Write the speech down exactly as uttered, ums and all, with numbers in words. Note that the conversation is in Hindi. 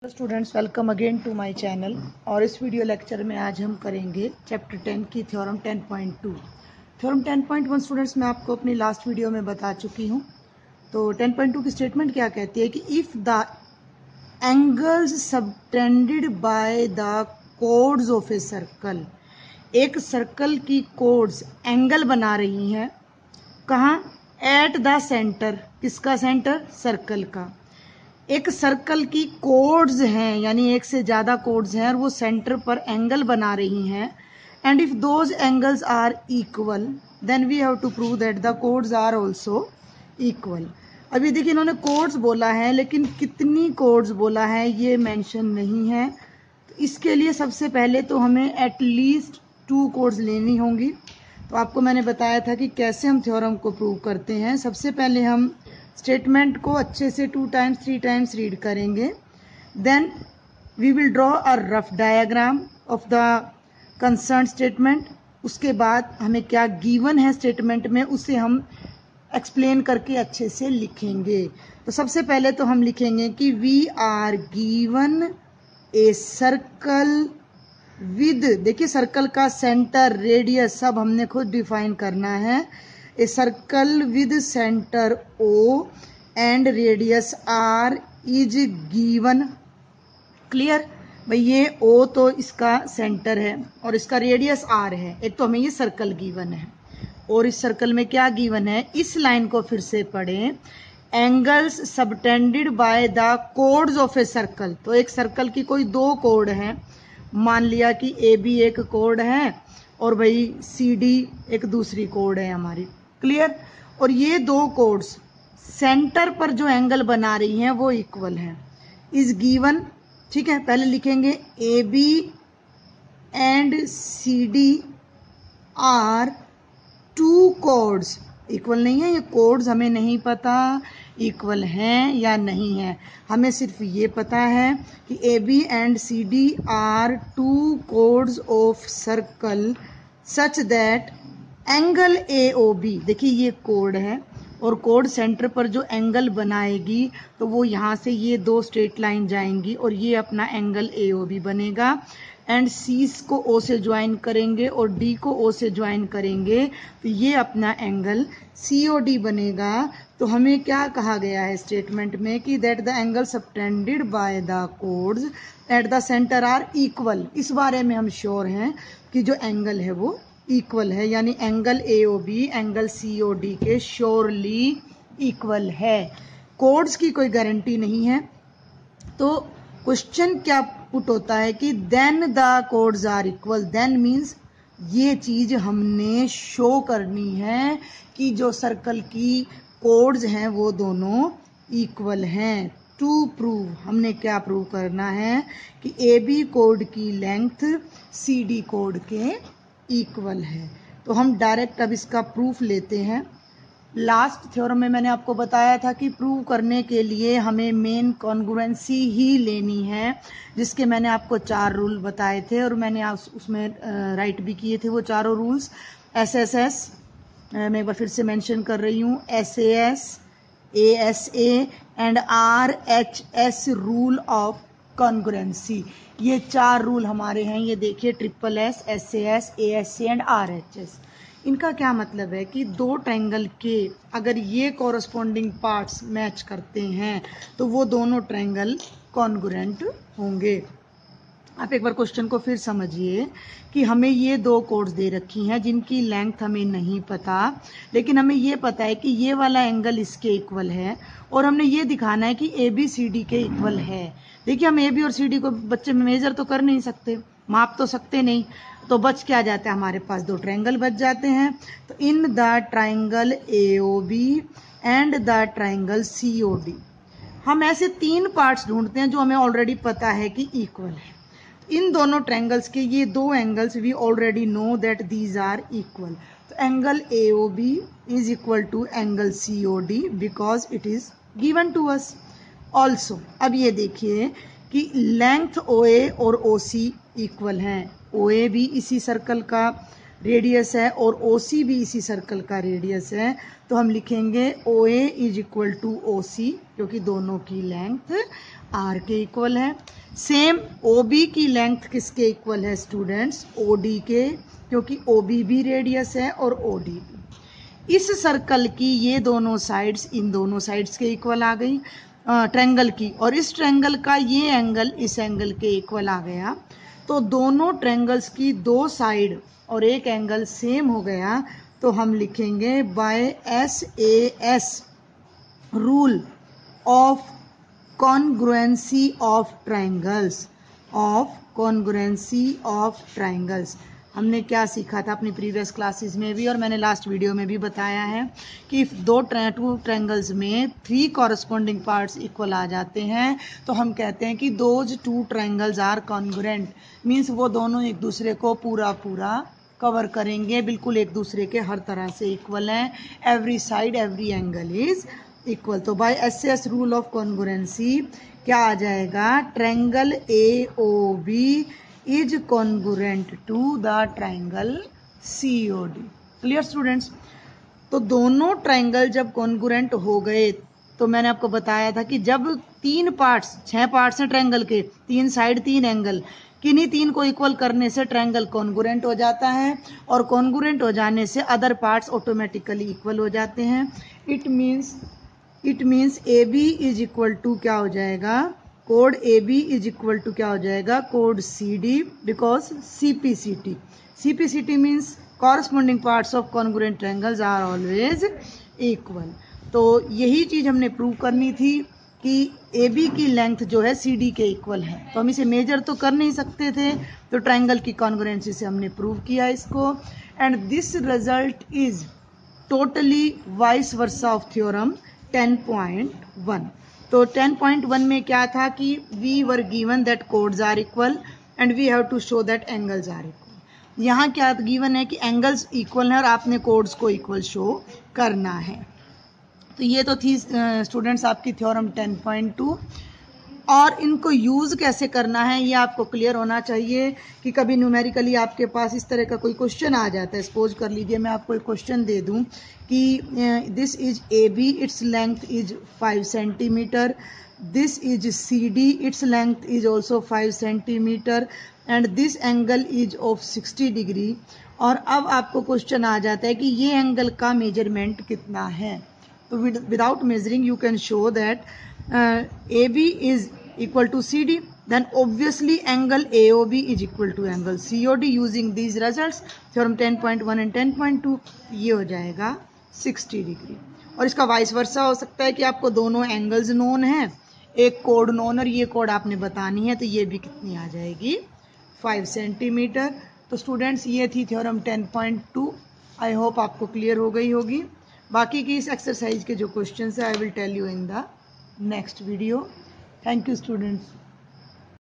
Students, welcome again to my channel. और इस वीडियो लेक्चर में आज हम करेंगे चैप्टर टेन की theorem ten point two. Theorem ten point one students मैं आपको अपनी लास्ट वीडियो में बता चुकी हूँ। तो टेन पॉइंट टू की स्टेटमेंट क्या कहती है कि if the angles subtended by the chords of a circle, एक सर्कल की कोड्स एंगल बना रही हैं कहाँ? At the centre. किसका सेंटर? सर्कल का। एक सर्कल की कोड्स हैं, यानी एक से ज्यादा कोड्स हैं और वो सेंटर पर एंगल बना रही हैं। And if those angles are equal then we have to prove that the chords are also equal. अभी देखिए इन्होंने कोड्स बोला है, लेकिन कितनी कोड्स बोला है ये मेंशन नहीं है। तो इसके लिए सबसे पहले तो हमें एटलीस्ट टू कोड्स लेनी होंगी। तो आपको मैंने बताया था कि कैसे हम थ्योरम को प्रूव करते हैं। सबसे पहले हम स्टेटमेंट को अच्छे से two times three times read करेंगे। Then we will draw a rough diagram of the concern statement. उसके बाद हमें क्या गिवन है स्टेटमेंट में उसे हम एक्सप्लेन करके अच्छे से लिखेंगे। तो सबसे पहले तो हम लिखेंगे कि we are given a circle with, देखिए सर्कल का सेंटर, रेडियस सब हमने खुद डिफाइन करना है। A circle with centre O and radius R is given. Clear भाई, ये O तो इसका सेंटर है और इसका रेडियस R है। एक तो हमें ये सर्कल गिवन है और इस सर्कल में क्या गिवन है, इस लाइन को फिर से पढ़ें। Angles subtended by the chords of a circle. तो एक सर्कल की कोई दो कोड है, मान लिया कि ए बी एक कोड है और भाई सी डी एक दूसरी कोड है हमारी। क्लियर। और ये दो कोड्स सेंटर पर जो एंगल बना रही हैं वो इक्वल है, इज गिवन। ठीक है, पहले लिखेंगे A B and C D are two chords. Equal नहीं है, ये कोड्स हमें नहीं पता इक्वल हैं या नहीं है। हमें सिर्फ ये पता है कि A B and C D are two chords of circle such that angle A O B, देखिए ये कोड है और कोड सेंटर पर जो एंगल बनाएगी तो वो यहाँ से ये दो स्ट्रेट लाइन जाएंगी और ये अपना एंगल ए ओ बी बनेगा। एंड सी को ओ से ज्वाइन करेंगे और डी को ओ से ज्वाइन करेंगे तो ये अपना एंगल सी ओ डी बनेगा। तो हमें क्या कहा गया है स्टेटमेंट में कि that the angle subtended by the chords at the centre are equal. इस बारे में हम श्योर हैं कि जो एंगल है वो इक्वल है, यानी angle A O B angle C O D के श्योरली इक्वल है। कोड्स की कोई गारंटी नहीं है। तो क्वेश्चन क्या पुट होता है कि then the chords are equal. Then means ये चीज हमने शो करनी है कि जो सर्कल की कोड्स हैं वो दोनों इक्वल हैं। टू प्रूव, हमने क्या प्रूव करना है कि ए बी कोड की लेंथ सी डी कोड के इक्वल है। तो हम डायरेक्ट अब इसका प्रूफ लेते हैं। लास्ट थ्योरम में मैंने आपको बताया था कि प्रूव करने के लिए हमें मेन कॉन्ग्रुएंसी ही लेनी है, जिसके मैंने आपको चार रूल बताए थे और मैंने उसमें राइट भी किए थे वो चारों रूल्स। एस एस एस मैं एक बार फिर से मेंशन कर रही हूँ, S A S, A S A and R H S rule of congruency. ये चार रूल हमारे हैं। ये देखिए triple S, S A S, A S A and R H S. इनका क्या मतलब है कि दो ट्रायंगल के अगर ये कॉरस्पॉन्डिंग पार्ट्स मैच करते हैं तो वो दोनों ट्रायंगल कॉन्ग्रुएंट होंगे। आप एक बार क्वेश्चन को फिर समझिए कि हमें ये दो कोड्स दे रखी हैं जिनकी लेंथ हमें नहीं पता, लेकिन हमें ये पता है कि ये वाला एंगल इसके इक्वल है और हमने ये दिखाना है कि ए बी सी डी के इक्वल है। देखिए हम ए बी और सी डी को बच्चे मेजर तो कर नहीं सकते, माप तो सकते नहीं, तो बच क्या जाता है हमारे पास? दो ट्रायंगल बच जाते हैं। तो in the triangle A O B and the triangle C O D हम ऐसे तीन पार्ट्स ढूंढते हैं जो हमें ऑलरेडी पता है कि इक्वल है। इन दोनों ट्रायंगल्स के ये दो angles we already know that these are equal. तो angle A O B is equal to angle C O D because it is given to us also. अब ये देखिए कि लेंथ ओ ए और ओ सी इक्वल हैं। ओ ए भी इसी सर्कल का रेडियस है और ओ सी भी इसी सर्कल का रेडियस है। तो हम लिखेंगे O A is equal to O C, क्योंकि दोनों की लेंथ आर के इक्वल है। सेम O B की लेंथ किसके इक्वल है स्टूडेंट्स? O D के, क्योंकि O B भी रेडियस है और O D भी। इस सर्कल की ये दोनों साइड्स इन दोनों साइड्स के इक्वल आ गई ट्रायंगल की, और इस ट्रायंगल का ये एंगल इस एंगल के इक्वल आ गया। तो दोनों ट्रायंगल्स की दो साइड और एक एंगल सेम हो गया, तो हम लिखेंगे by S A S rule of congruency of triangles of congruency of triangles. हमने क्या सीखा था अपनी प्रीवियस क्लासेस में भी, और मैंने लास्ट वीडियो में भी बताया है कि इफ दो टू ट्रायंगल्स में थ्री कॉरस्पॉन्डिंग पार्ट्स इक्वल आ जाते हैं तो हम कहते हैं कि those two triangles are congruent, means वो दोनों एक दूसरे को पूरा पूरा कवर करेंगे, बिल्कुल एक दूसरे के हर तरह से इक्वल हैं, every side every angle is equal. तो by S S rule of congruency क्या आ जाएगा? Triangle A O B is congruent to the triangle C O D. Clear students? तो दोनों ट्रायंगल जब कॉन्ग्रुएंट हो गए तो मैंने आपको बताया था कि जब तीन पार्ट्स, छह पार्ट्स हैं ट्रायंगल के, तीन साइड तीन एंगल, किन्हीं तीन को इक्वल करने से ट्रायंगल कॉन्ग्रुएंट हो जाता है, और कॉन्ग्रुएंट हो जाने से अदर पार्ट्स ऑटोमेटिकली इक्वल हो जाते हैं। It means it means A B is equal to क्या हो जाएगा? कोड A B is equal to क्या हो जाएगा? कोड C D, because C P C T. C P C T means corresponding parts of congruent triangles are always equal. तो यही चीज हमने प्रूव करनी थी कि ए बी की लेंथ जो है सी डी के इक्वल है। तो हम इसे मेजर तो कर नहीं सकते थे, तो ट्रायंगल की कॉन्ग्रुएंसी से हमने प्रूव किया इसको, and this result is totally vice versa of theorem ten point one. तो टेन पॉइंट वन में क्या था कि we were given that chords are equal and we have to show that angles are equal. यहाँ क्या गिवन है कि एंगल्स इक्वल है और आपने कोड्स को इक्वल शो करना है। तो ये तो थी स्टूडेंट्स आपकी थ्योरम टेन पॉइंट टू, और इनको यूज कैसे करना है ये आपको क्लियर होना चाहिए कि कभी न्यूमेरिकली आपके पास इस तरह का कोई क्वेश्चन आ जाता है। सपोज कर लीजिए मैं आपको एक क्वेश्चन दे दूं कि this is A B, its length is five centimetre, this is C D, its length is also five centimetre, and this angle is of sixty degree. और अब आपको क्वेश्चन आ जाता है कि ये एंगल का मेजरमेंट कितना है। तो without measuring you can show that A B is equal to C D, then obviously angle A O B is equal to angle C O D using these results, theorem ten point one and ten point two, ये हो जाएगा सिक्सटी डिग्री। और इसका वाइस वर्सा हो सकता है कि आपको दोनों एंगल्स नोन हैं, एक कोड नोन और ये कोड आपने बतानी है, तो ये भी कितनी आ जाएगी? Five centimetre. तो स्टूडेंट्स ये थी theorem ten point two. I hope आपको क्लियर हो गई होगी। बाकी की इस एक्सरसाइज के जो क्वेश्चन है I will tell you in the next video. Thank you students.